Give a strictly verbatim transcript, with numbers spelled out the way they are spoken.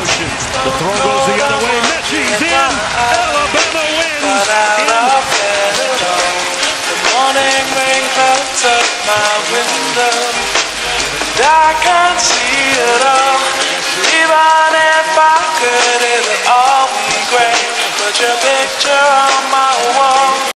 motion. The throw goes the other way. Messi's in. Alabama wins. The morning rain clouds up my window, and I can't see it all. Even if I could, it would all be great. Put your picture on my wall.